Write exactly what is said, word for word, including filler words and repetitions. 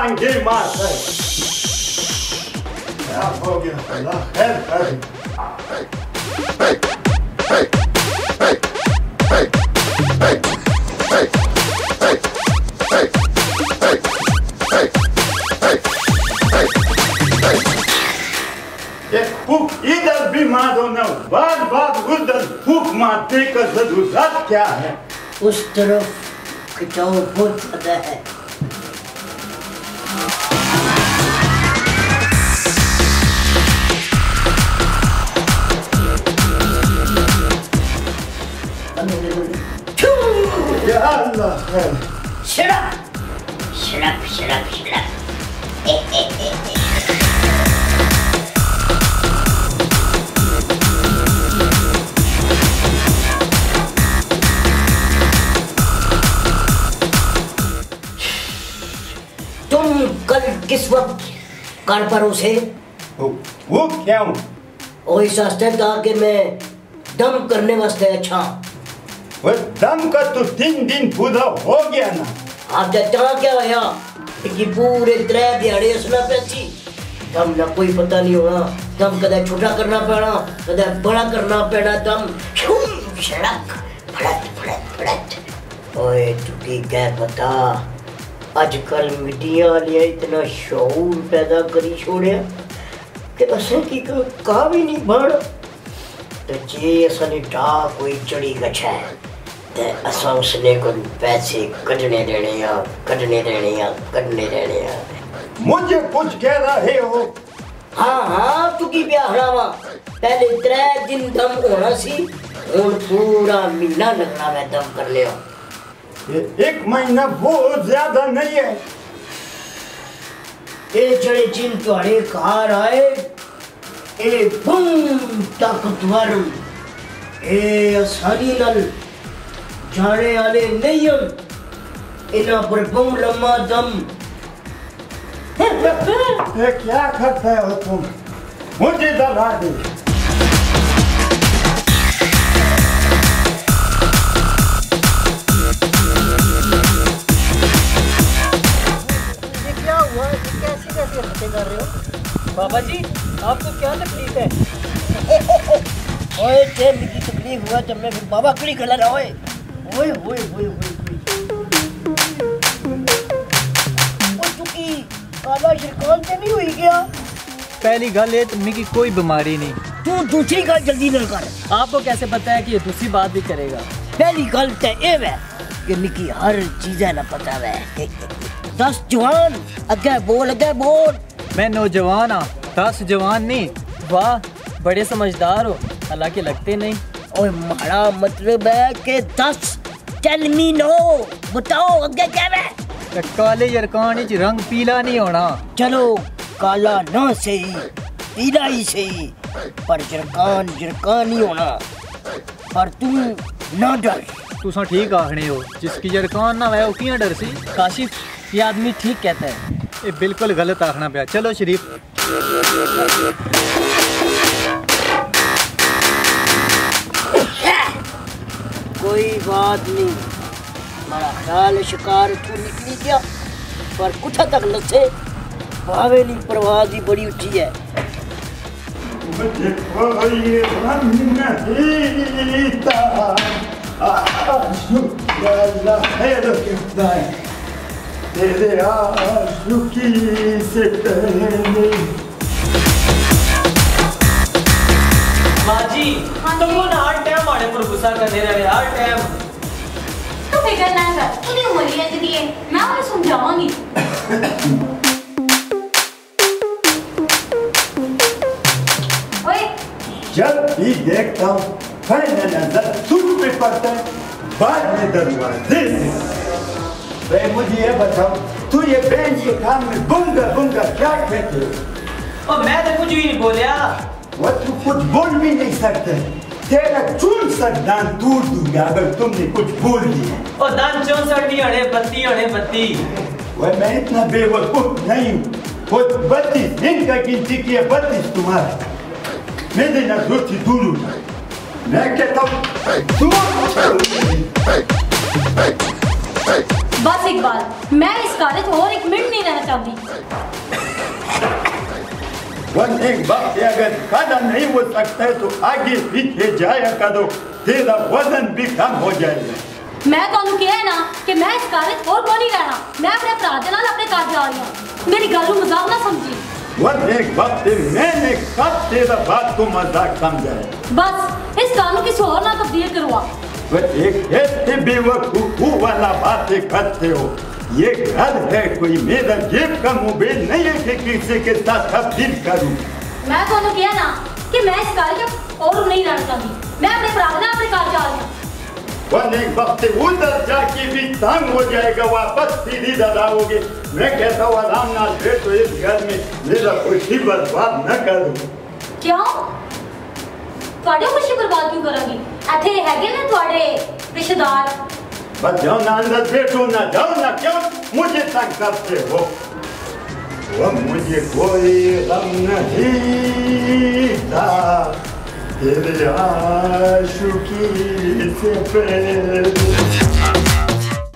टांगे मार क्या हो गया अल्लाह खैर करे फूक इधर भी मारो ना बार बार उधर फूक मारने का जरूरत क्या है? उस तरफ खिंचाव बहुत ज्यादा है। या अल्लाह है। शराब शराब शराब शराब कल किस वक्त कार पर उसे वो, वो क्या हूँ वो इस वास्ते था कि मैं दम करने वास्ते अच्छा वो दम का तो तीन दिन पूरा हो गया ना आप जहाँ क्या होया कि पूरे त्रै दिहाड़े सुना पैसी दम ना कोई पता नहीं होना दम कदे छोटा करना पैना कदे बड़ा करना पैना दम शड़क फड़त फड़त फड़त ओए तुकी क्या पता आजकल मीडिया वाले इतना शौर पैदा करी छोड़िया कि असें की कहा भी नहीं बन तो जे असने टा कोई चढ़ी गछा है ते असा उसने को पैसे कटने देने या कटने देने या कटने देने या मुझे कुछ कह रहे हो? हाँ हाँ तू की ब्याह हरावा पहले त्रै दिन दम होना सी हुन पूरा महीना लगना है दम कर लिया एक महीना बहुत ज्यादा नहीं है ए जड़े जिन तुहाड़े कार आए ए बम ताकतवर ए आसानी नाल जाने वाले नहीं हम इना पर बम लम्मा दम ये क्या करते हो तुम मुझे डरा दे कर रहे हो बाबा जी आपको क्या तकलीफ है? ओए ते मिकी तकलीफ हुआ जब मैं बाबा कड़ी गला ना ओए ओए ओए ओए ओए ओ चुकी काला शिरकान ते नहीं हुई गया पहली गल है तुम्हें की कोई बीमारी नहीं तू दूसरी गल जल्दी न कर आपको कैसे पता है कि ये दूसरी बात भी करेगा? पहली गल ते ए है कि मिकी हर चीज ना पता है दस जवान अगे बोल अगे बोल मैं नौजवान हाँ दस जवान नहीं वाह बड़े समझदार हो हालांकि लगते नहीं ओए मारा मतलब है कि दस टेल मी नो बताओ अगे क्या है तो काले यरकान च रंग पीला नहीं होना चलो काला ना सही पीला ही सही पर जरकान जरकान नहीं होना पर तू ना डर तुसा ठीक आखने हो जिसकी जरकान ना वह कियां डर सी काशिफ ये आदमी ठीक कहता है ये बिल्कुल गलत आखना पाया चलो शरीफ कोई बात नहीं हमारा ख्याल शिकार तू निकली गया पर कुछ तक नसे भावे नहीं परवाह ही बड़ी ऊंची है मुझे कोई नहीं था तेरे आशिकी से पहले माँ जी तुम वो ना हर टाइम हमारे पर गुस्सा करते रहे हर टाइम तो फिकर ना कर तूने उंगलियां दी है मैं उन्हें समझाऊंगी ओए जब भी देखता हूँ पहले नजर तुम पे पड़ता है बाद में दरवाजे से मुझे ये बताओ तू ये बेंच के काम में बुंगा बुंगा क्या कहते हो? और मैं तो कुछ भी नहीं बोलिया वो तू कुछ बोल भी नहीं सकते तेरा चौसठ दांत टूट दूंगा अगर तुमने कुछ बोल दिया और दांत चौसठ नहीं अड़े बत्ती अड़े बत्ती वह मैं इतना बेवकूफ नहीं हूँ वो बत्तीस इनका गिनती की है बत्तीस तुम्हारा मेरे नजरों से दूर हूँ मैं कहता हूँ बस इकबाल, मैं इस कॉलेज और एक मिनट नहीं रहना चाहती। वन एक वक्त अगर खड़ा नहीं हो सकता है तो आगे पीछे जाया करो, तेरा वजन भी कम हो जाएगा। मैं तो क्या है ना कि मैं इस कॉलेज और को नहीं रहना, मैं अपने भरा के नाल अपने घर जा रही हूँ। मेरी गल नूं मजाक ना समझी। वन एक वक्त मैंने कब तेरा बात को मजाक समझा है। बस इस कानून किसी और ना तब्दील करवा। वह एक ऐसे बेवकूफी वाला बातें करते हो। ये घर है, कोई मेरा जेब का मोबाइल नहीं है कि किसी के साथ तब्दील करूं। मैं तो क्या ना कि मैं इस कॉलेज और नहीं रहना चाहती, मैं अपने भरा के नाल अपने घर जा रही हूँ। वन एक वक्त उधर जाके भी तंग हो जाएगा, वापस सीधी दलाओगे। मैं कहता हूँ आराम ना दे तो इस घर में मेरा खुशी बर्बाद न करो। क्यों ਤੁਹਾਡੀ खुशी बर्बाद क्यों करोगी? ਇੱਥੇ ਹੈਗੇ ਨੇ ਤੁਹਾਡੇ रिश्तेदार। बस जाओ ना अंदर, बैठो ना, जाओ ना, क्यों मुझे तंग करते हो? वो मुझे कोई गम नहीं था तेरे आशिकी से पहले।